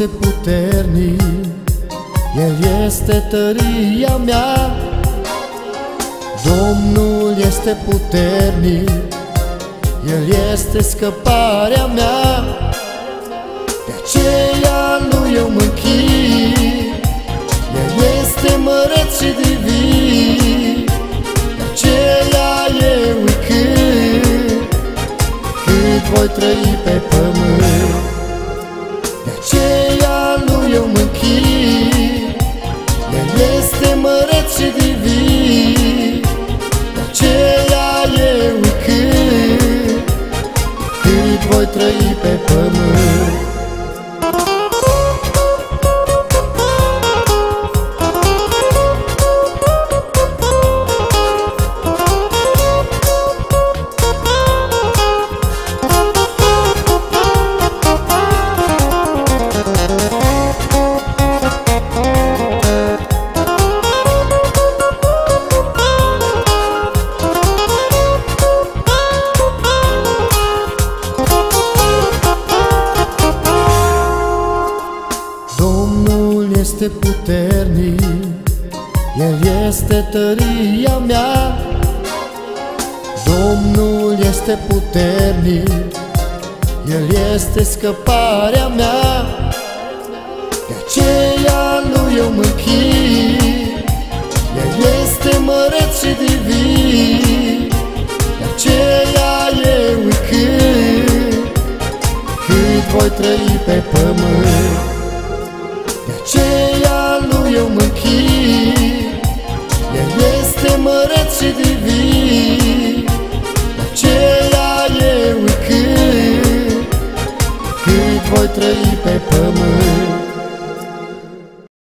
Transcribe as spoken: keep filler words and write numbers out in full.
este puternic, El este tăria mea. Domnul este puternic, El este scăparea mea. De aceea Lui eu mă închin, El este măreț și divin. De aceea eu îi cânt, cât voi trăi pe pământ. De aceea Lui eu mă închin, El este măreț și divin. De aceea eu îi cânt, cât voi trăi pe pământ. Domnul este puternic, El este tăria mea. Domnul este puternic, El este scăparea mea. De aceea Lui eu mă închin, El este măreț și divin. De aceea eu îi cânt, cât voi trăi pe pământ. De aceea Lui eu mă închin, El este măreț și divin. De aceea eu îi cânt, cât voi trăi pe pământ.